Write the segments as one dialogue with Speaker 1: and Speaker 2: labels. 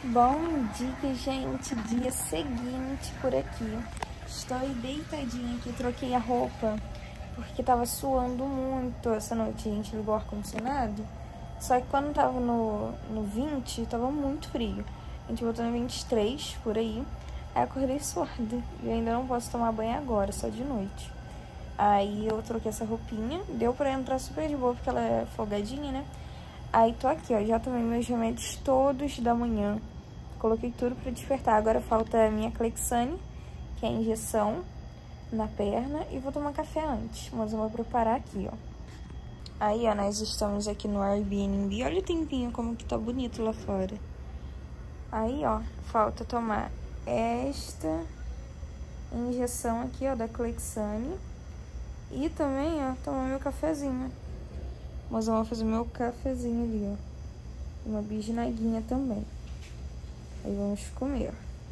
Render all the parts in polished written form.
Speaker 1: Bom dia, gente. Dia seguinte por aqui. Estou deitadinha aqui, troquei a roupa porque tava suando muito essa noite. A gente ligou o ar-condicionado. Só que quando tava no 20, tava muito frio. A gente botou no 23 por aí. Aí acordei suada. E ainda não posso tomar banho agora, só de noite. Aí eu troquei essa roupinha. Deu pra entrar super de boa porque ela é folgadinha, né? Aí tô aqui, ó. Já tomei meus remédios todos da manhã. Coloquei tudo pra despertar. Agora falta a minha Clexane, que é a injeção na perna. E vou tomar café antes. Mas eu vou preparar aqui, ó. Aí, ó, nós estamos aqui no Airbnb. Olha o tempinho como que tá bonito lá fora. Aí, ó, falta tomar esta injeção aqui, ó, da Clexane. E também, ó, tomar meu cafezinho. Mas eu vou fazer meu cafezinho ali, ó. Uma bisnaguinha também. Aí vamos comer.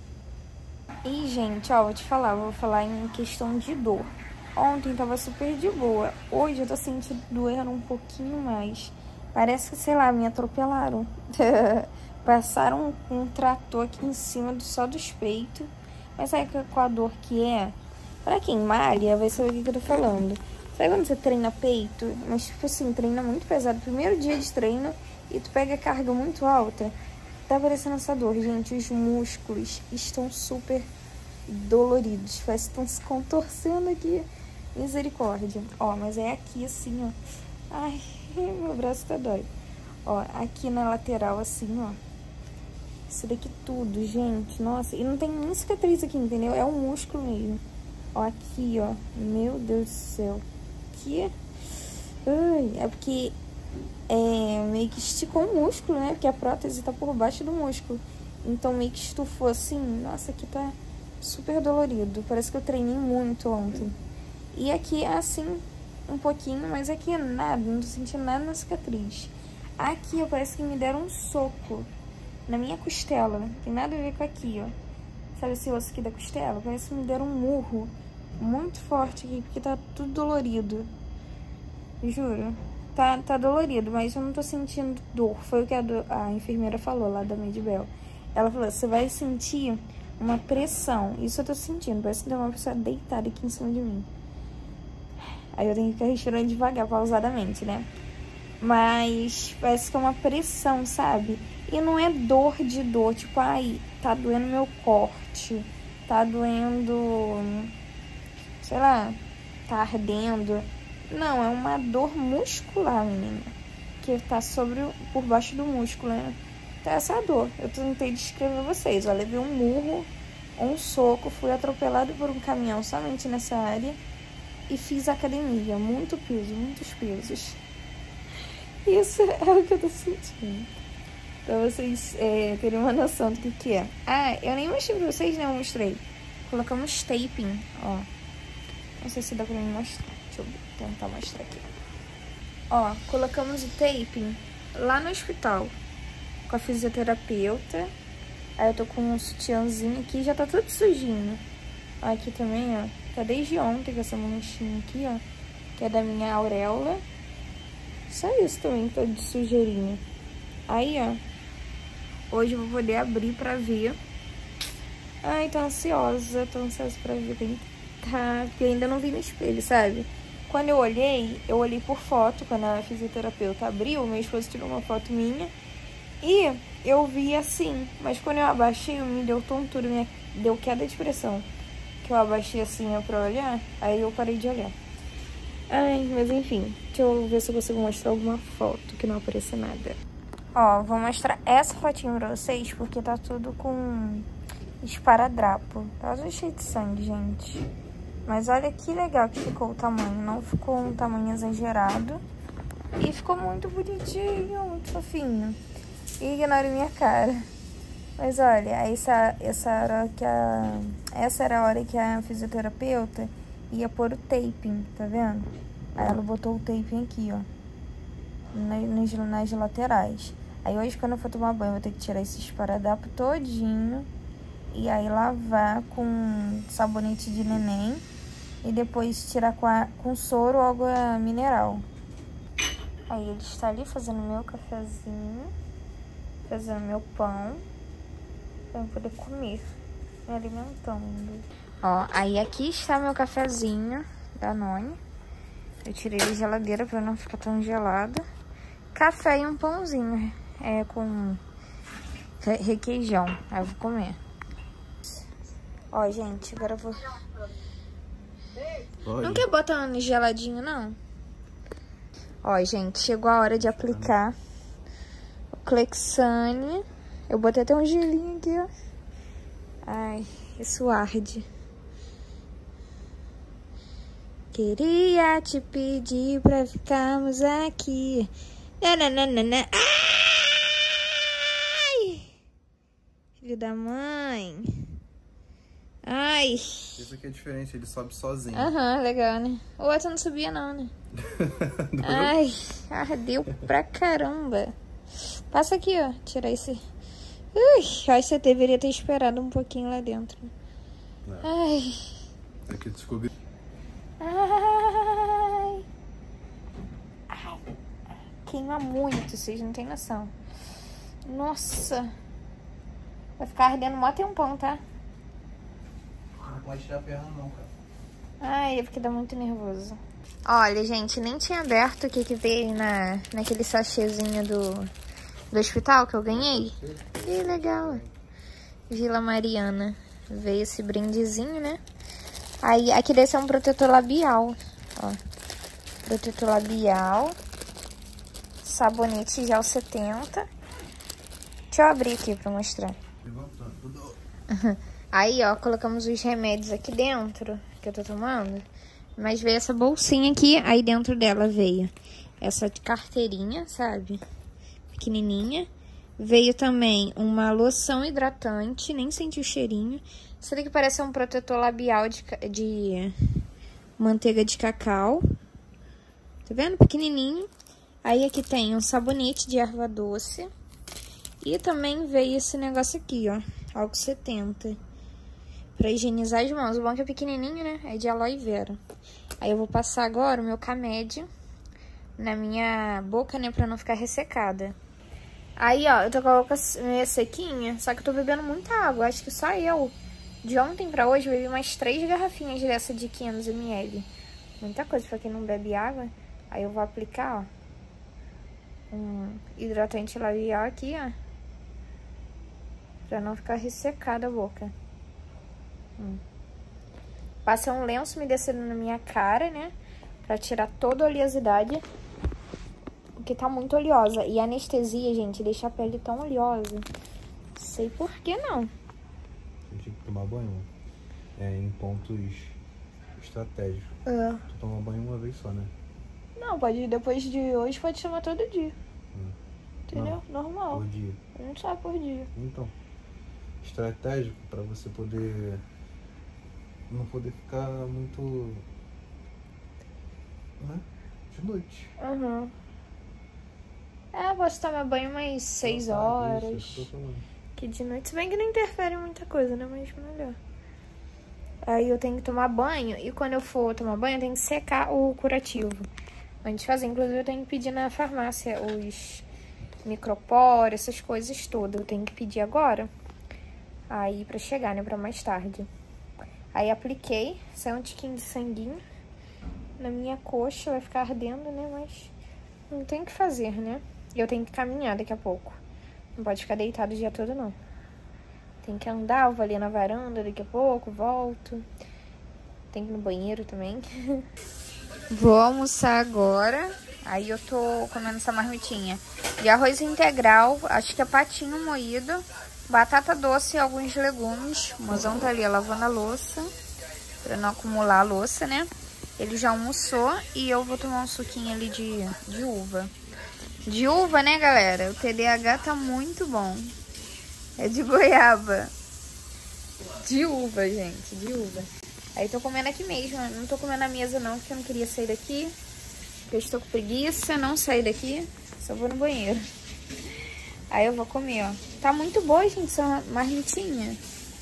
Speaker 1: E, gente, ó, vou te falar. Vou falar em questão de dor. Ontem tava super de boa. Hoje eu tô sentindo doendo um pouquinho mais. Parece que, sei lá, me atropelaram. Passaram um trator aqui em cima só dos peitos. Mas sabe qual a dor que é? Pra quem malha, vai saber o que eu tô falando. Sabe quando você treina peito? Mas, tipo assim, treina muito pesado. Primeiro dia de treino e tu pega carga muito alta. Tá parecendo essa dor, gente. Os músculos estão super doloridos. Parece que estão se contorcendo aqui. Misericórdia. Ó, mas é aqui assim, ó. Ai, meu braço tá dói. Ó, aqui na lateral assim, ó. Isso daqui tudo, gente. Nossa, e não tem nem cicatriz aqui, entendeu? É um músculo mesmo. Ó, aqui, ó. Meu Deus do céu. Aqui. Ai, é porque meio que esticou o músculo, né? Porque a prótese tá por baixo do músculo. Então meio que estufou assim. Nossa, aqui tá super dolorido. Parece que eu treinei muito ontem. E aqui é assim, um pouquinho, mas aqui é nada. Não tô sentindo nada na cicatriz. Aqui, ó, parece que me deram um soco na minha costela. Não tem nada a ver com aqui, ó. Sabe esse osso aqui da costela? Parece que me deram um murro muito forte aqui, porque tá tudo dolorido. Juro. Tá dolorido, mas eu não tô sentindo dor. Foi o que a enfermeira falou lá da Medibel. Ela falou, você vai sentir uma pressão. Isso eu tô sentindo. Parece que tem uma pessoa deitada aqui em cima de mim. Aí eu tenho que ficar respirando devagar, pausadamente, né? Mas parece que é uma pressão, sabe? E não é dor de dor. Tipo, ai, tá doendo meu corte. Tá doendo, sei lá, tá ardendo. Não, é uma dor muscular, menina. Que tá por baixo do músculo, né? Então essa é a dor. Eu tentei descrever a vocês. Eu levei um murro, um soco, fui atropelado por um caminhão somente nessa área. E fiz academia. Muito peso, muitos pesos. Isso é o que eu tô sentindo. Pra vocês terem uma noção do que é. Ah, eu nem mostrei pra vocês, né? Eu mostrei. Colocamos taping, ó. Não sei se dá pra me mostrar. Deixa eu tentar mostrar aqui. Ó, colocamos o taping lá no hospital. Com a fisioterapeuta. Aí eu tô com um sutiãzinho aqui. Já tá tudo sujinho. Aqui também, ó. Tá desde ontem com essa manchinha aqui, ó. Que é da minha auréola. Só isso também, tá de sujeirinha. Aí, ó. Hoje eu vou poder abrir pra ver. Ai, tô ansiosa pra ver bem. Tá, porque eu ainda não vi no espelho, sabe? Quando eu olhei por foto. Quando a fisioterapeuta abriu, meu esposo tirou uma foto minha. E eu vi assim. Mas quando eu abaixei, me deu tontura, deu queda de pressão. Que eu abaixei assim, ó, pra olhar. Aí eu parei de olhar. Ai, mas enfim. Deixa eu ver se eu consigo mostrar alguma foto que não apareça nada. Ó, vou mostrar essa fotinha pra vocês, porque tá tudo com esparadrapo. Tá tudo cheio de sangue, gente. Mas olha que legal que ficou o tamanho. Não ficou um tamanho exagerado. E ficou muito bonitinho, muito fofinho. E ignore minha cara. Mas olha, essa era a hora que a fisioterapeuta ia pôr o taping, tá vendo? Aí ela botou o taping aqui, ó. Nas laterais. Aí hoje, quando eu for tomar banho, eu vou ter que tirar esse esparadrapo todinho. E aí lavar com sabonete de neném. E depois tirar com soro ou água mineral. Aí ele está ali fazendo meu cafezinho. Fazendo meu pão. pra eu poder comer, me alimentando. Ó, aí aqui está meu cafezinho da Noni. Eu tirei da geladeira pra não ficar tão gelada. Café e um pãozinho, com requeijão. Aí eu vou comer. Ó, gente, agora eu vou... Pode. Não quer botar no geladinho, não? Ó, gente, chegou a hora de aplicar o Clexane. Eu botei até um gelinho aqui, ó. Ai, isso arde. Queria te pedir pra ficarmos aqui. Nananana. Ai! Filho da mãe. Ai.
Speaker 2: Isso aqui é diferente, ele sobe sozinho.
Speaker 1: Aham, legal, né? O outro não subia não, né? Ai, ardeu pra caramba. Passa aqui, ó. Tirar esse... Ui, acho que você deveria ter esperado um pouquinho lá dentro.
Speaker 2: Não.
Speaker 1: Ai.
Speaker 2: Aqui descobri.
Speaker 1: Ai. Ai. Queima muito, vocês não tem noção. Nossa. Vai ficar ardendo mó tempão, tá?
Speaker 2: Não pode tirar a perna não, cara.
Speaker 1: Ai, é porque dá muito nervoso. Olha, gente, nem tinha aberto o que veio naquele sachêzinho do hospital que eu ganhei. Que legal. Vila Mariana. Veio esse brindezinho, né? Aí, aqui desse é um protetor labial. Ó. Protetor labial. Sabonete gel 70. Deixa eu abrir aqui pra mostrar. Aí, ó, colocamos os remédios aqui dentro, que eu tô tomando. Mas veio essa bolsinha aqui, aí dentro dela veio essa carteirinha, sabe? Pequenininha. Veio também uma loção hidratante, nem senti o cheirinho. Isso daqui parece um protetor labial de manteiga de cacau. Tá vendo? Pequenininho. Aí aqui tem um sabonete de erva doce. E também veio esse negócio aqui, ó. Álcool 70. Pra higienizar as mãos. O bom é que é pequenininho, né? É de aloe vera. Aí eu vou passar agora o meu Camed na minha boca, né? Pra não ficar ressecada. Aí, ó, eu tô com a boca meio sequinha. Só que eu tô bebendo muita água. Acho que só eu. De ontem pra hoje, bebi umas 3 garrafinhas dessa de 500 ml. Muita coisa pra quem não bebe água. Aí eu vou aplicar, ó, um hidratante labial aqui, ó. Pra não ficar ressecada a boca. Passei um lenço umedecido na minha cara, né? Pra tirar toda a oleosidade. Porque tá muito oleosa. E a anestesia, gente, deixa a pele tão oleosa. Não sei por que não.
Speaker 2: Você tinha que tomar banho. Em pontos estratégicos. Tu toma banho uma vez só, né?
Speaker 1: Não, pode, depois de hoje pode tomar todo dia. Entendeu?
Speaker 2: Não,
Speaker 1: normal.
Speaker 2: Por dia.
Speaker 1: Não só por dia.
Speaker 2: Então, estratégico pra você poder... não poder ficar muito... né? De noite.
Speaker 1: Posso tomar banho umas 6 horas.
Speaker 2: Isso,
Speaker 1: que de noite, se bem que não interfere em muita coisa, né? Mas melhor. Aí eu tenho que tomar banho. E quando eu for tomar banho, eu tenho que secar o curativo. Antes de fazer, inclusive, eu tenho que pedir na farmácia os micropor, essas coisas todas. Eu tenho que pedir agora. Aí pra chegar, né? Pra mais tarde. Aí apliquei. Saiu um tiquinho de sanguinho na minha coxa. Vai ficar ardendo, né? Mas não tem o que fazer, né? E eu tenho que caminhar daqui a pouco. Não pode ficar deitado o dia todo, não. Tem que andar, eu vou ali na varanda daqui a pouco, volto. Tem que ir no banheiro também. Vou almoçar agora. Aí eu tô comendo essa marmitinha de arroz integral, acho que é patinho moído, batata doce e alguns legumes. O mozão tá ali lavando a louça, pra não acumular a louça, né? Ele já almoçou e eu vou tomar um suquinho ali de uva. De uva, né, galera? O TDAH tá muito bom. É de goiaba. De uva, gente, de uva. Aí tô comendo aqui mesmo, não tô comendo na mesa não, porque eu não queria sair daqui. Porque eu estou com preguiça, não sair daqui, só vou no banheiro. Aí eu vou comer, ó. Tá muito boa, gente, essa marmitinha.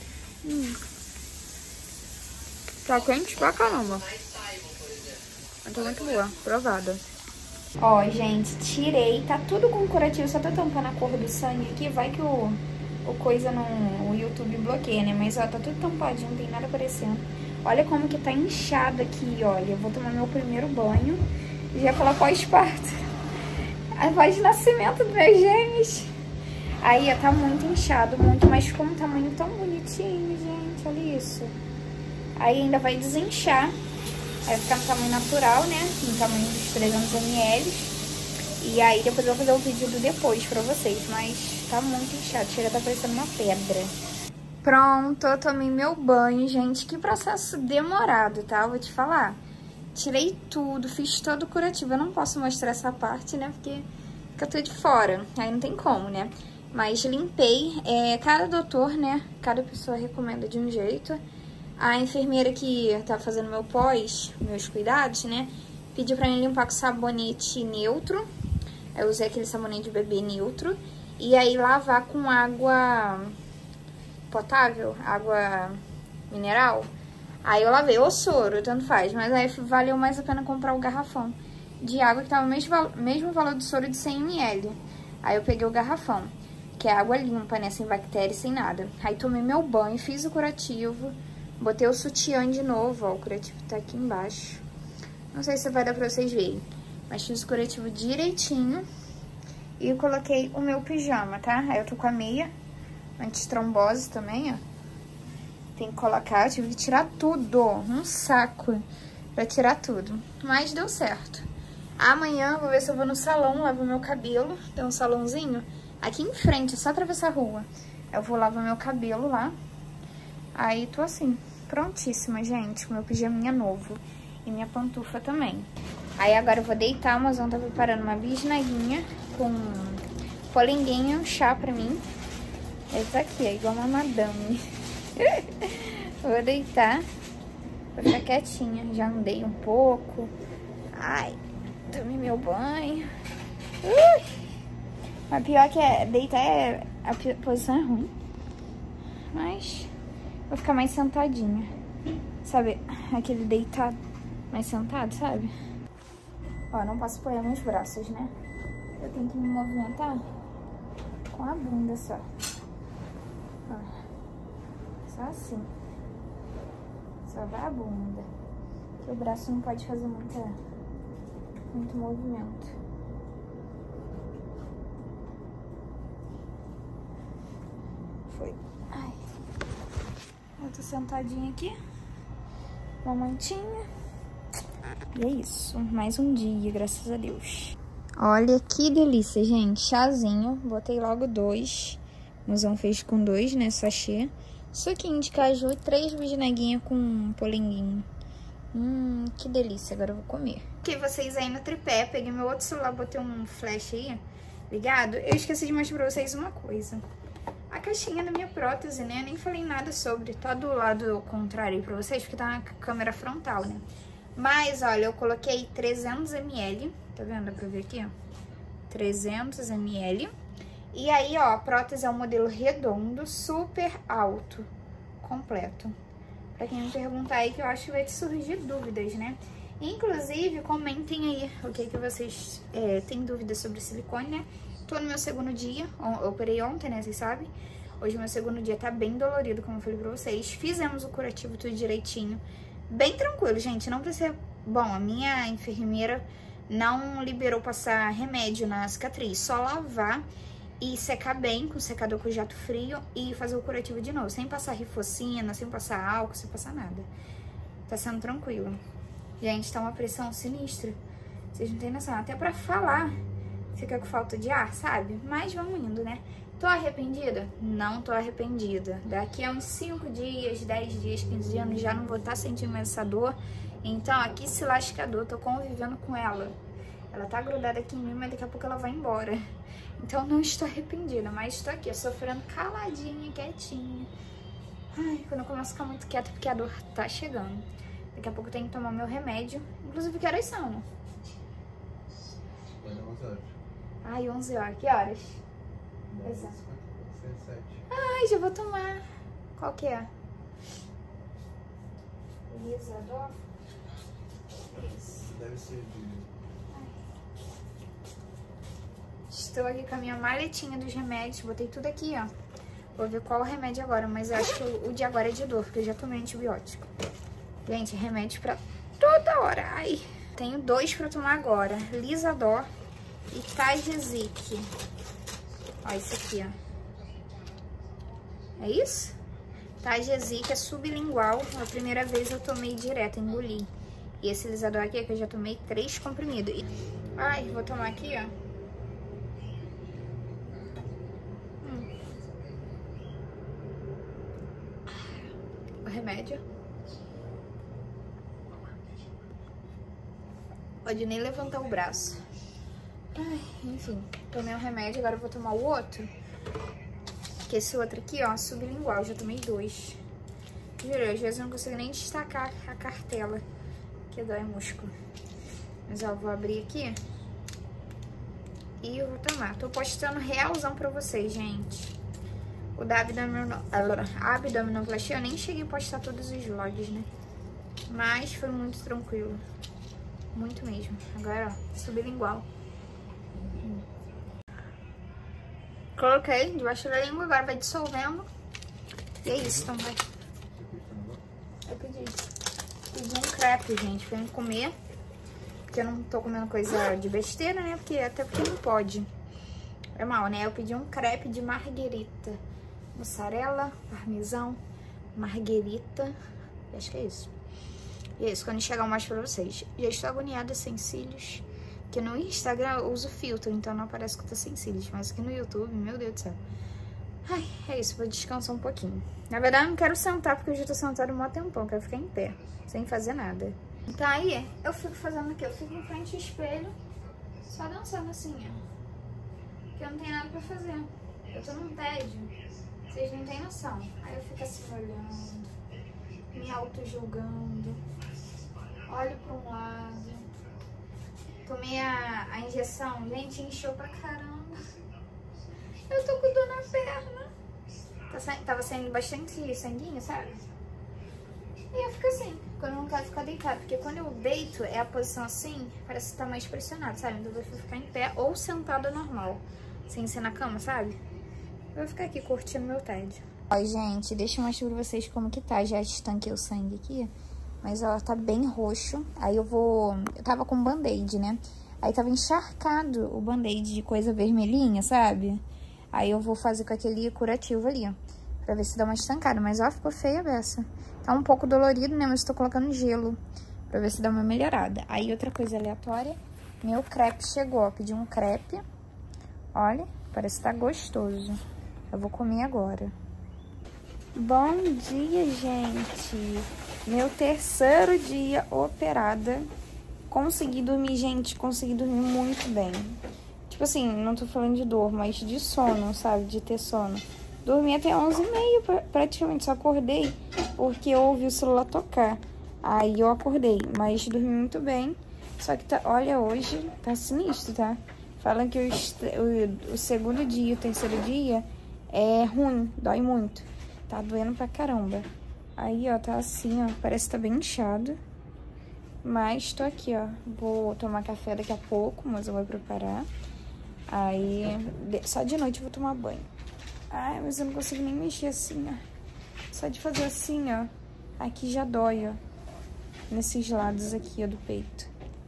Speaker 1: Tá quente pra caramba. Mas tá muito boa, provada. Ó, gente, tirei, tá tudo com curativo, só tô tampando a cor do sangue aqui, vai que o o coisa no YouTube bloqueia, né? Mas, ó, tá tudo tampadinho, não tem nada aparecendo. Olha como que tá inchado aqui, olha. Eu vou tomar meu primeiro banho. Já ia falar pós-parto. A voz de nascimento dos meus gêmeos. Aí, ó, tá muito inchado, muito. Mas ficou um tamanho tão bonitinho, gente. Olha isso. Aí ainda vai desinchar. Vai ficar no tamanho natural, né? No tamanho dos 300 ml. E aí depois eu vou fazer o vídeo do depois pra vocês. Mas tá muito inchado. Chega a tá parecendo uma pedra. Pronto, eu tomei meu banho, gente. Que processo demorado, tá? Eu vou te falar. Tirei tudo, fiz todo o curativo. Eu não posso mostrar essa parte, né? Porque fica tudo de fora. Aí não tem como, né? Mas limpei. Cada doutor, né? Cada pessoa recomenda de um jeito. A enfermeira que tá fazendo meu meus cuidados, né? Pediu pra mim limpar com sabonete neutro. Eu usei aquele sabonete de bebê neutro. E aí lavar com água potável, água mineral. Aí eu lavei, ou soro, tanto faz. Mas aí valeu mais a pena comprar o garrafão de água que tava o mesmo valor do soro de 100 ml. Aí eu peguei o garrafão, que é água limpa, né? Sem bactéria, sem nada. Aí tomei meu banho, fiz o curativo. Botei o sutiã de novo, ó. O curativo tá aqui embaixo. Não sei se vai dar pra vocês verem. Mas fiz o curativo direitinho. E coloquei o meu pijama, tá? Aí eu tô com a meia antitrombose também, ó. Tem que colocar, eu tive que tirar tudo. Um saco pra tirar tudo. Mas deu certo. Amanhã, vou ver se eu vou no salão, lavo meu cabelo. Tem um salãozinho aqui em frente, é só atravessar a rua. Eu vou lavar meu cabelo lá. Aí tô assim, prontíssima, gente. Com meu pijaminha novo. E minha pantufa também. Aí agora eu vou deitar. O mozão tá preparando uma bisnaguinha com polenguinho, chá pra mim. Esse aqui, é igual uma madame. Vou deitar. Vou ficar quietinha. Já andei um pouco. Ai, tomei meu banho. Mas pior que deitar a posição é ruim. Mas vou ficar mais sentadinha. Sabe, aquele deitado mais sentado, sabe? Ó, não posso apoiar meus braços, né? Eu tenho que me movimentar com a bunda só. Ó, só assim. Só vai a bunda. Porque o braço não pode fazer muito movimento. Foi. Ai. Eu tô sentadinha aqui. Uma mantinha. E é isso. Mais um dia, graças a Deus. Olha que delícia, gente. Chazinho. Botei logo 2. O mozão fez com 2, né? Sachê. Suquinho de caju e 3 bisnaguinhas com polenguinho. Que delícia. Agora eu vou comer. Ok, vocês aí no tripé. Peguei meu outro celular, botei um flash aí ligado. Eu esqueci de mostrar pra vocês uma coisa. A caixinha da minha prótese, né? Nem falei nada sobre. Tá do lado contrário aí pra vocês, porque tá na câmera frontal, né? Mas, olha, eu coloquei 300 ml. Tá vendo? Dá pra ver aqui, ó. 300 ml. E aí, ó, a prótese é um modelo redondo, super alto, completo. Pra quem me perguntar aí, que eu acho que vai te surgir dúvidas, né? Inclusive, comentem aí o que vocês têm dúvidas sobre silicone, né? Tô no meu segundo dia, eu operei ontem, né, vocês sabem? Hoje meu segundo dia tá bem dolorido, como eu falei pra vocês. Fizemos o curativo tudo direitinho. Bem tranquilo, gente, não precisa... Bom, a minha enfermeira não liberou passar remédio na cicatriz, só lavar e secar bem com secador com jato frio e fazer o curativo de novo, sem passar rifocina, sem passar álcool, sem passar nada. Tá sendo tranquilo. Gente, tá uma pressão sinistra. Vocês não têm noção, até pra falar fica com falta de ar, sabe? Mas vamos indo, né? Tô arrependida? Não tô arrependida. Daqui a uns 5 dias, 10 dias, 15 anos, já não vou estar sentindo mais essa dor. Então, aqui se lascador, tô convivendo com ela. Ela tá grudada aqui em mim, mas daqui a pouco ela vai embora. Então, não estou arrependida, mas estou aqui, sofrendo caladinha, quietinha. Ai, quando eu começo a ficar muito quieta, porque a dor tá chegando. Daqui a pouco eu tenho que tomar meu remédio. Inclusive, que horas são?
Speaker 2: 11 horas.
Speaker 1: Ai, 11 horas. Que horas?
Speaker 2: 7.
Speaker 1: Ai, já vou tomar. Qual que é? Lisador?
Speaker 2: Isso. Deve ser de...
Speaker 1: Estou aqui com a minha maletinha dos remédios. Botei tudo aqui, ó. Vou ver qual o remédio agora, mas eu acho que o de agora é de dor, porque eu já tomei antibiótico. Gente, remédio pra toda hora. Ai, tenho 2 pra tomar agora. Lisador e Tajesic. Ó, isso aqui, ó. É isso? Tajesic é sublingual. A primeira vez eu tomei direto, engoli. E esse lisador aqui é que eu já tomei 3 comprimidos. Ai, vou tomar aqui, ó. O remédio. Pode nem levantar o braço. Ai, enfim, tomei um remédio, agora eu vou tomar o outro. Que esse outro aqui, ó, sublingual, já tomei 2. Juro, às vezes eu não consigo nem destacar a cartela, que dói o músculo. Mas, ó, vou abrir aqui. E eu vou tomar. Tô postando realzão pra vocês, gente. O da abdominoplastia, eu nem cheguei a postar todos os vlogs, né? Mas foi muito tranquilo. Muito mesmo. Agora, ó, sublingual. Coloquei debaixo da língua, agora vai dissolvendo. E é isso, então vai. Eu pedi um crepe, gente, pra eu comer. Porque eu não tô comendo coisa de besteira, né? Até porque não pode. É mal, né? Eu pedi um crepe de marguerita. Mussarela, parmesão, marguerita. Acho que é isso. E é isso, quando chegar eu mostro pra vocês. Já estou agoniada sem cílios. Porque no Instagram eu uso filtro, então não aparece que eu tô sem cílios. Mas aqui no YouTube, meu Deus do céu. Ai, é isso, vou descansar um pouquinho. Na verdade eu não quero sentar, porque eu já tô sentada um maior tempão. Quero ficar em pé, sem fazer nada. Então aí, eu fico fazendo o quê? Eu fico em frente ao espelho, só dançando assim, ó. Porque eu não tenho nada pra fazer. Eu tô num tédio. Vocês não têm noção. Aí eu fico assim olhando, me auto-julgando. Olho pra um lado. Tomei a injeção, gente, inchou pra caramba. Eu tô com dor na perna. Tava saindo bastante sanguinho, sabe? E eu fico assim, quando eu não quero ficar deitada. Porque quando eu deito, é a posição assim, parece que tá mais pressionado, sabe? Então eu vou ficar em pé ou sentada normal, sem ser na cama, sabe? Eu vou ficar aqui curtindo meu tédio. Ó, gente, deixa eu mostrar pra vocês como que tá. Já estanquei o sangue aqui. Mas ela tá bem roxo. Aí eu tava com band-aid, né? Aí tava encharcado o band-aid de coisa vermelhinha, sabe? Aí eu vou fazer com aquele curativo ali, ó. Pra ver se dá uma estancada. Mas ó, ficou feia a beça. Tá um pouco dolorido, né? Mas eu tô colocando gelo. Pra ver se dá uma melhorada. Aí outra coisa aleatória. Meu crepe chegou, ó. Pedi um crepe. Olha, parece que tá gostoso. Eu vou comer agora. Bom dia, gente. Meu 3º dia operada. Consegui dormir, gente, consegui dormir muito bem. Tipo assim, não tô falando de dor, mas de sono, sabe? De ter sono. Dormi até 11h30 praticamente, só acordei porque eu ouvi o celular tocar. Aí eu acordei, mas dormi muito bem. Só que, olha, hoje tá sinistro, tá? Falam que o 2º dia e o 3º dia é ruim, dói muito. Tá doendo pra caramba. Aí, ó, tá assim, ó, parece que tá bem inchado. Mas tô aqui, ó, vou tomar café daqui a pouco, mas eu vou preparar. Aí, só de noite eu vou tomar banho. Ai, mas eu não consigo nem mexer assim, ó. Só de fazer assim, ó, aqui já dói, ó. Nesses lados aqui, ó, do peito.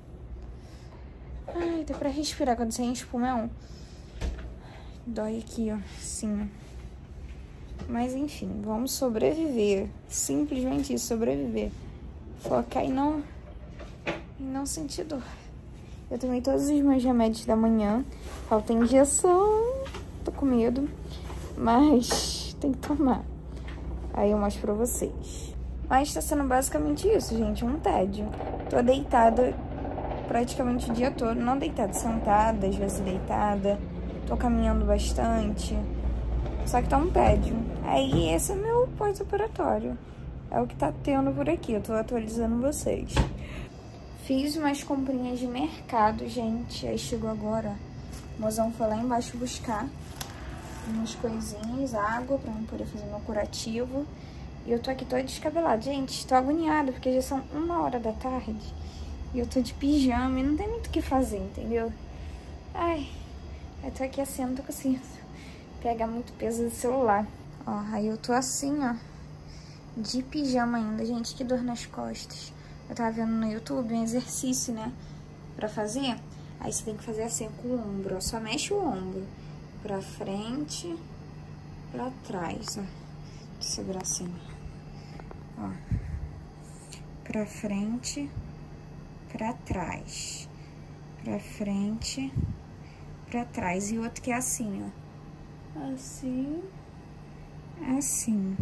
Speaker 1: Ai, dá pra respirar quando você enche o pulmão. Dói aqui, ó, assim, ó. Mas enfim, vamos sobreviver. Simplesmente isso, sobreviver. Focar e não sentir dor. Eu tomei todos os meus remédios da manhã. Falta injeção. Tô com medo. Mas tem que tomar. Aí eu mostro pra vocês. Mas tá sendo basicamente isso, gente. Um tédio. Tô deitada praticamente o dia todo. Não deitada, sentada, às vezes deitada. Tô caminhando bastante. Só que tá um tédio. Aí esse é meu pós-operatório. É o que tá tendo por aqui. Eu tô atualizando vocês. Fiz umas comprinhas de mercado, gente. Aí chegou agora. O mozão foi lá embaixo buscar umas coisinhas, água, pra eu poder fazer meu curativo. E eu tô aqui toda descabelada. Gente, tô agoniada, porque já são 1h da tarde. E eu tô de pijama e não tem muito o que fazer, entendeu? Ai, eu tô aqui assim, não tô conseguindo pegar muito peso do celular. Ó, aí eu tô assim, ó, de pijama ainda. Gente, que dor nas costas. Eu tava vendo no YouTube um exercício, né, pra fazer. Aí você tem que fazer assim com o ombro, ó. Só mexe o ombro pra frente, pra trás, ó. Deixa eu segurar assim, ó. Pra frente, pra trás. Pra frente, pra trás. E o outro que é assim, ó. Assim. Assim.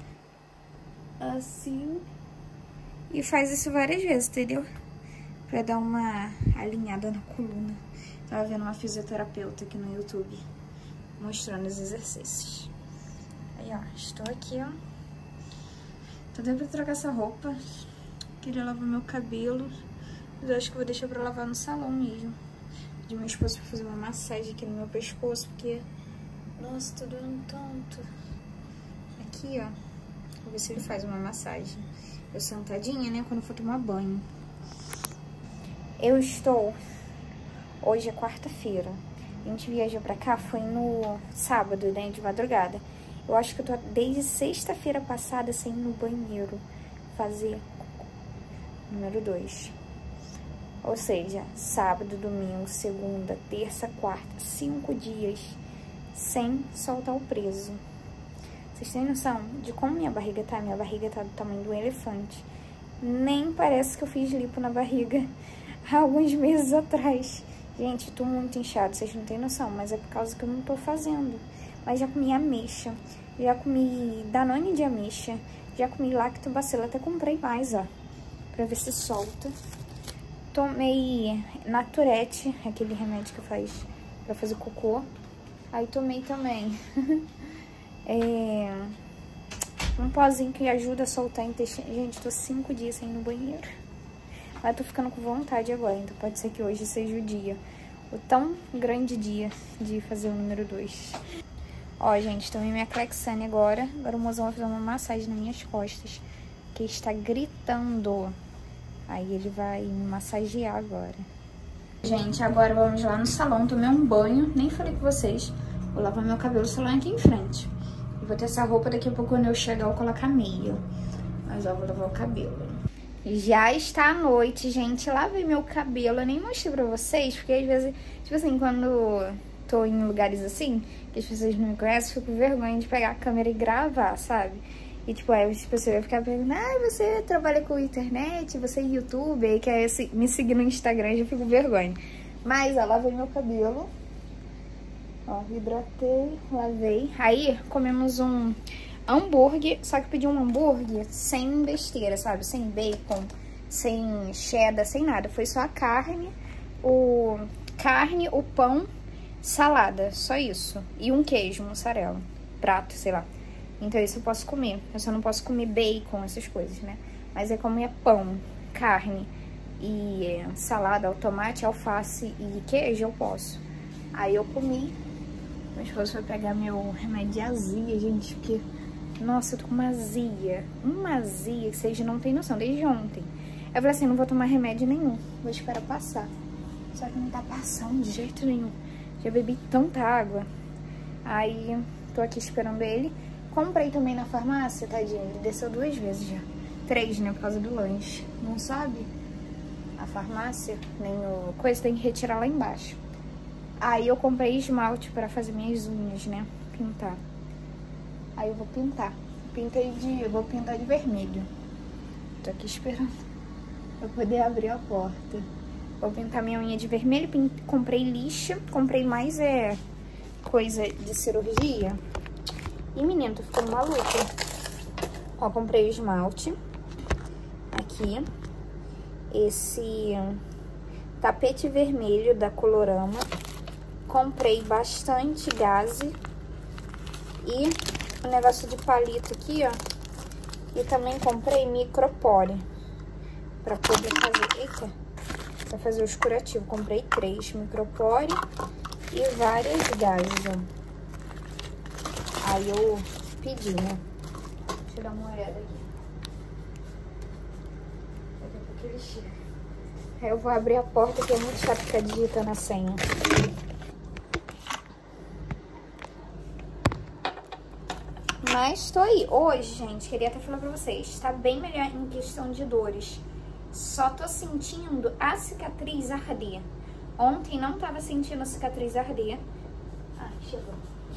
Speaker 1: Assim. E faz isso várias vezes, entendeu? Pra dar uma alinhada na coluna. Tava vendo uma fisioterapeuta aqui no YouTube mostrando os exercícios. Aí, ó, estou aqui, ó. Tô dando pra trocar essa roupa. Queria lavar meu cabelo. Mas eu acho que vou deixar pra lavar no salão mesmo. De meu esposo pra fazer uma massagem aqui no meu pescoço, porque... Nossa, tô doendo tanto. Aqui, ó. Vou ver se ele faz uma massagem. Eu sentadinha, né, quando eu for tomar banho. Eu estou... Hoje é quarta-feira. A gente viajou pra cá, foi no sábado, né, de madrugada. Eu acho que eu tô desde sexta-feira passada sem ir no banheiro fazer número 2. Ou seja, sábado, domingo, segunda, terça, quarta, 5 dias sem soltar o preso. Vocês têm noção de como minha barriga tá? Minha barriga tá do tamanho de um elefante. Nem parece que eu fiz lipo na barriga há alguns meses atrás. Gente, eu tô muito inchada, vocês não têm noção, mas é por causa que eu não tô fazendo. Mas já comi ameixa, já comi Danone de ameixa, já comi lactobacillus, até comprei mais, ó, pra ver se solta. Tomei Naturete, aquele remédio que faz pra fazer cocô. Aí tomei também um pozinho que ajuda a soltar intestino. Gente, tô 5 dias sem ir no banheiro. Mas tô ficando com vontade agora, então pode ser que hoje seja o dia. O tão grande dia de fazer o número 2. Ó, gente, tomei minha Clexane agora. Agora o mozão vai fazer uma massagem nas minhas costas, que está gritando. Aí ele vai me massagear agora. Gente, agora vamos lá no salão, tomei um banho. Nem falei com vocês. Vou lavar meu cabelo, o salão é aqui em frente. E vou ter essa roupa, daqui a pouco quando eu chegar eu vou colocar meia. Mas ó, vou lavar o cabelo. Já está à noite, gente. Lavei meu cabelo. Eu nem mostrei pra vocês, porque às vezes, tipo assim, quando tô em lugares assim, que as pessoas não me conhecem, eu fico com vergonha de pegar a câmera e gravar, sabe? E tipo, aí as pessoas vão ficar perguntando: ah, você trabalha com internet, você é youtuber, e quer me seguir no Instagram, eu já fico com vergonha. Mas, ó, lavei meu cabelo. Ó, hidratei, lavei. Aí, comemos um hambúrguer, só que eu pedi um hambúrguer sem besteira, sabe? Sem bacon, sem cheddar, sem nada. Foi só a carne, o pão, salada, só isso. E um queijo, mussarela, prato, sei lá. Então isso eu posso comer. Eu só não posso comer bacon, essas coisas, né? Mas é como é pão, carne e salada, tomate, alface e queijo, eu posso. Aí eu comi. Meu esposo foi pegar meu remédio de azia, gente, porque... Nossa, eu tô com uma azia que vocês não tem noção, desde ontem. Eu falei assim, não vou tomar remédio nenhum, vou esperar passar. Só que não tá passando de jeito nenhum. Já bebi tanta água. Aí, tô aqui esperando ele. Comprei também na farmácia, tadinho, ele desceu 2 vezes já. 3, né, por causa do lanche. Não sabe? A farmácia, nem o coisa, tem que retirar lá embaixo. Aí eu comprei esmalte pra fazer minhas unhas, né, pintar. Aí eu vou pintar. Eu vou pintar de vermelho. Tô aqui esperando pra poder abrir a porta. Vou pintar minha unha de vermelho. Comprei lixa. Comprei mais coisa de cirurgia. E, menino, tô ficando maluca. Ó, comprei o esmalte. Aqui. Esse tapete vermelho da Colorama. Comprei bastante gaze. E um negócio de palito aqui, ó. E também comprei micropore pra poder fazer... Eita! Pra fazer os curativos. Comprei 3 micropore e várias gases, ó. Aí eu pedi, né? Deixa eu dar uma olhada aqui. Daqui a pouco ele chega. Aí eu vou abrir a porta, que é muito chato ficar digitando a senha. Mas tô aí. Hoje, gente, queria até falar pra vocês, tá bem melhor em questão de dores. Só tô sentindo a cicatriz arder. Ontem não tava sentindo a cicatriz arder. Ah, chegou.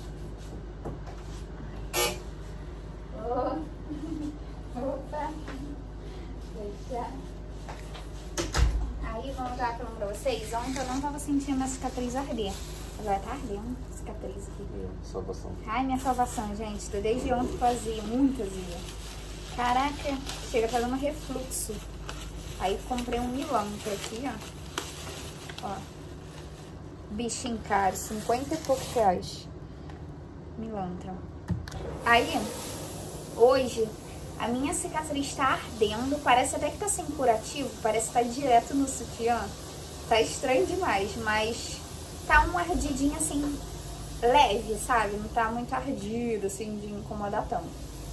Speaker 1: Opa. Deixa. Aí, vamos dar falando pra vocês. Ontem eu não tava sentindo a cicatriz arder. Agora tá ardendo a cicatriz aqui.
Speaker 2: Salvação.
Speaker 1: Ai, minha salvação, gente. Desde ontem fazia, muito azia. Caraca, chega a estar dando refluxo. Aí comprei um milantro aqui, ó. Bichinho caro, 50 e poucos reais. Milantro. Aí, hoje, a minha cicatriz tá ardendo. Parece até que tá sem curativo. Parece que tá direto no sutiã. Tá estranho demais, mas tá um ardidinho assim, leve, sabe? Não tá muito ardido, assim, de incomodar tanto.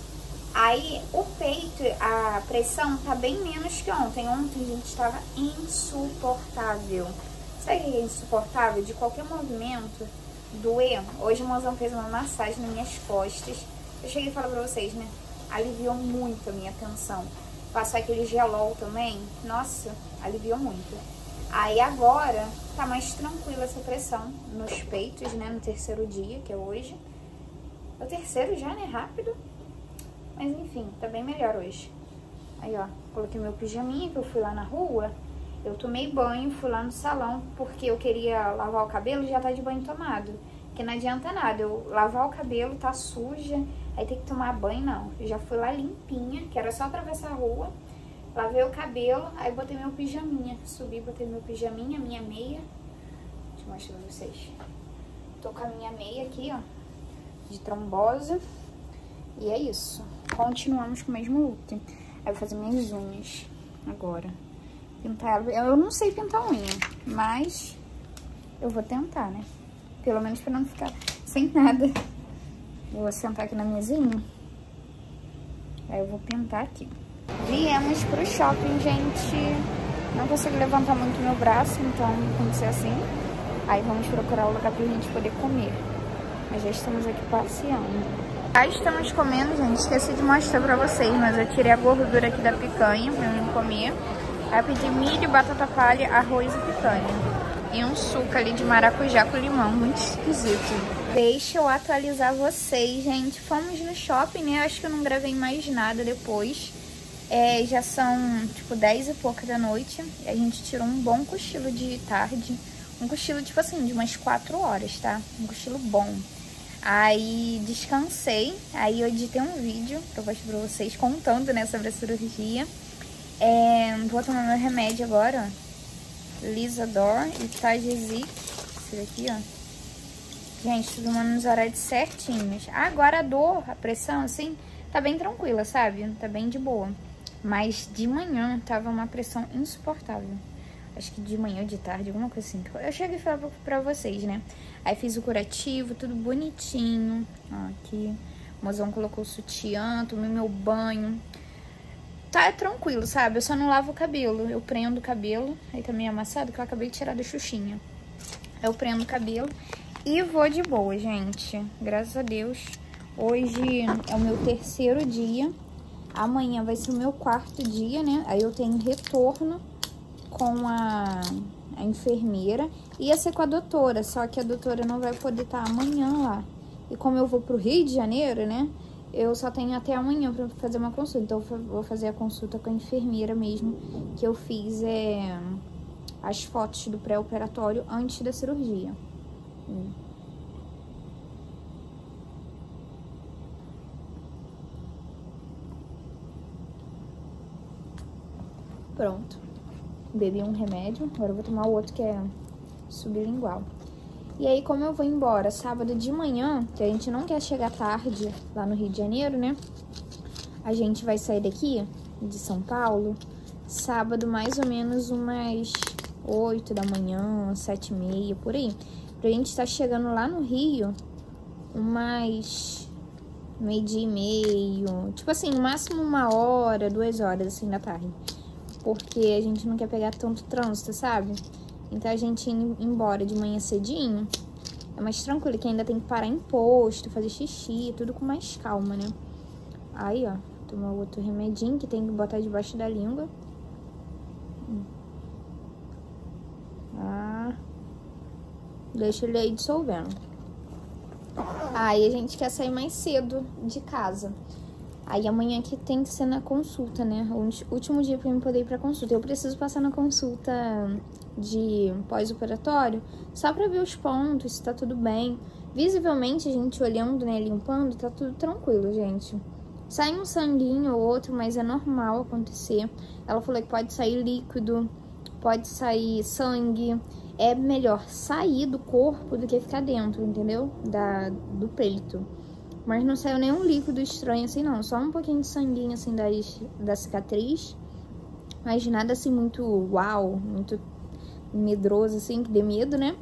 Speaker 1: Aí, o peito, a pressão tá bem menos que ontem. Ontem, gente, tava insuportável. Sabe o que é insuportável? De qualquer movimento, doer. Hoje o mozão fez uma massagem nas minhas costas. Eu cheguei a falar pra vocês, né? Aliviou muito a minha tensão. Passou aquele gelol também. Nossa, aliviou muito. Aí agora tá mais tranquila essa pressão nos peitos, né? No terceiro dia, que é hoje. É o terceiro já, né? Rápido. Mas enfim, tá bem melhor hoje. Aí, ó, coloquei meu pijaminha, que eu fui lá na rua. Eu tomei banho, fui lá no salão, porque eu queria lavar o cabelo e já tá de banho tomado. Porque não adianta nada, eu lavar o cabelo, tá suja, aí tem que tomar banho, não. Eu já fui lá limpinha, que era só atravessar a rua. Lavei o cabelo, aí botei meu pijaminha. Subi, botei meu pijaminha, minha meia. Deixa eu mostrar pra vocês. Tô com a minha meia aqui, ó, de trombose. E é isso. Continuamos com o mesmo look. Aí eu vou fazer minhas unhas agora. Pintar ela. Eu não sei pintar unha, mas eu vou tentar, né? Pelo menos pra não ficar sem nada. Vou sentar aqui na mesinha. Aí eu vou pintar aqui. Viemos pro shopping, gente. Não consigo levantar muito meu braço, então tem que ser assim. Aí vamos procurar o lugar pra gente poder comer. Mas já estamos aqui passeando. Já estamos comendo, gente. Esqueci de mostrar pra vocês, mas eu tirei a gordura aqui da picanha pra mim comer. Aí eu pedi milho, batata palha, arroz e picanha. E um suco ali de maracujá com limão, muito esquisito. Deixa eu atualizar vocês, gente. Fomos no shopping, né? Acho que eu não gravei mais nada depois. Já são, tipo, 10 e pouca da noite. A gente tirou um bom cochilo de tarde. Um cochilo, tipo assim, de umas 4 horas, tá? Um cochilo bom. Aí descansei. Aí eu editei um vídeo que eu mostro pra vocês contando, né, sobre a cirurgia. Vou tomar meu remédio agora, ó. Lisador e Tagezik. Esse daqui, ó. Gente, tô tomando nos horários certinhos. Agora a dor, a pressão, assim, tá bem tranquila, sabe? Tá bem de boa. Mas de manhã tava uma pressão insuportável. Acho que de manhã ou de tarde, alguma coisa assim. Eu cheguei a falar pra vocês, né? Aí fiz o curativo, tudo bonitinho. Ó, aqui. O mozão colocou o sutiã, tomei meu banho. Tá tranquilo, sabe? Eu só não lavo o cabelo. Eu prendo o cabelo. Aí tá meio amassado, que eu acabei de tirar da xuxinha. Eu prendo o cabelo e vou de boa, gente. Graças a Deus. Hoje é o meu terceiro dia. Amanhã vai ser o meu quarto dia, né? Aí eu tenho retorno com a enfermeira. Ia ser com a doutora, só que a doutora não vai poder estar amanhã lá. E como eu vou pro Rio de Janeiro, né? Eu só tenho até amanhã pra fazer uma consulta. Então eu vou fazer a consulta com a enfermeira mesmo. Que eu fiz as fotos do pré-operatório antes da cirurgia. Pronto. Bebi um remédio. Agora eu vou tomar o outro, que é sublingual. E aí, como eu vou embora sábado de manhã, que a gente não quer chegar tarde lá no Rio de Janeiro, né? A gente vai sair daqui, de São Paulo, sábado mais ou menos umas 8 da manhã, 7h30, por aí. Pra gente estar chegando lá no Rio, umas 12h30, tipo assim, no máximo 1h, 2h, assim, da tarde. Porque a gente não quer pegar tanto trânsito, sabe? Então, a gente indo embora de manhã cedinho, é mais tranquilo, que ainda tem que parar em posto, fazer xixi, tudo com mais calma, né? Aí, ó, tomar outro remedinho que tem que botar debaixo da língua. Deixa ele aí dissolvendo. Aí a gente quer sair mais cedo de casa. Aí amanhã que tem que ser na consulta, né? O último dia pra eu poder ir pra consulta. Eu preciso passar na consulta de pós-operatório só pra ver os pontos, se tá tudo bem. Visivelmente, a gente olhando, né, limpando, tá tudo tranquilo, gente. Sai um sanguinho ou outro, mas é normal acontecer. Ela falou que pode sair líquido, pode sair sangue. É melhor sair do corpo do que ficar dentro, entendeu? Do peito. Mas não saiu nenhum líquido estranho assim, não. Só um pouquinho de sanguinho, assim, da cicatriz. Mas nada, assim, muito uau, muito medroso, assim, que dê medo, né?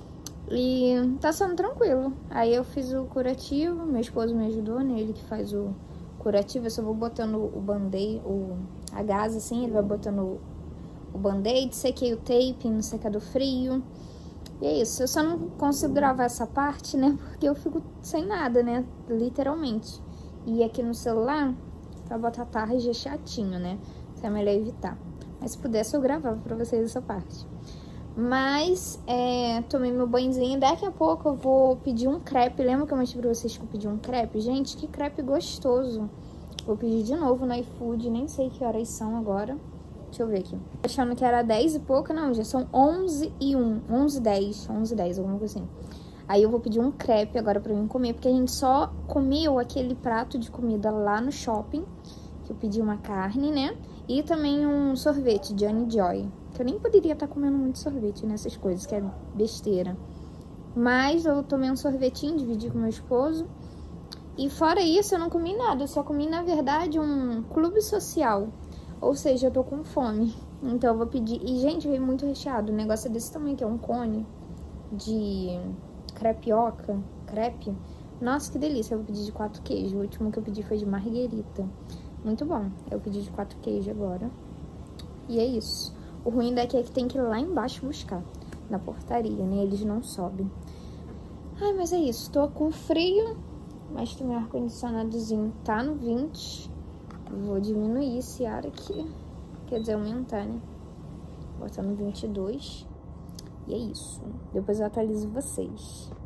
Speaker 1: E tá sendo tranquilo. Aí eu fiz o curativo, meu esposo me ajudou, né? Ele que faz o curativo. Eu só vou botando o band-aid, a gás, assim, ele vai botando o band-aid, sequei o tape no secador frio. E é isso, eu só não consigo gravar essa parte, né, porque eu fico sem nada, né, literalmente. E aqui no celular, pra botar tarde é chatinho, né, então é melhor evitar. Mas se pudesse eu gravava pra vocês essa parte. Mas, tomei meu banhozinho, daqui a pouco eu vou pedir um crepe. Lembra que eu mostrei pra vocês que eu pedi um crepe? Gente, que crepe gostoso. Vou pedir de novo no iFood, nem sei que horas são agora. Deixa eu ver aqui. Achando que era 10 e pouco, não, já são 11 e 1, 11 10, alguma coisa assim. Aí eu vou pedir um crepe agora pra mim comer, porque a gente só comeu aquele prato de comida lá no shopping, que eu pedi uma carne, né? E também um sorvete, Johnny Joy, que eu nem poderia estar comendo muito sorvete nessas coisas, que é besteira. Mas eu tomei um sorvetinho, dividi com meu esposo. E fora isso, eu não comi nada, eu só comi, na verdade, um clube social. Ou seja, eu tô com fome. Então eu vou pedir. E, gente, veio muito recheado. O negócio é desse tamanho, que é um cone de crepioca. Crepe. Nossa, que delícia. Eu vou pedir de 4 queijos. O último que eu pedi foi de marguerita. Muito bom. Eu pedi de 4 queijos agora. E é isso. O ruim daqui é que tem que ir lá embaixo buscar. Na portaria, né? Eles não sobem. Ai, mas é isso. Tô com frio. Mas também o ar-condicionadozinho tá no 20. Vou diminuir esse ar aqui, quer dizer, aumentar, né? Botar no 22. E é isso. Depois eu atualizo vocês.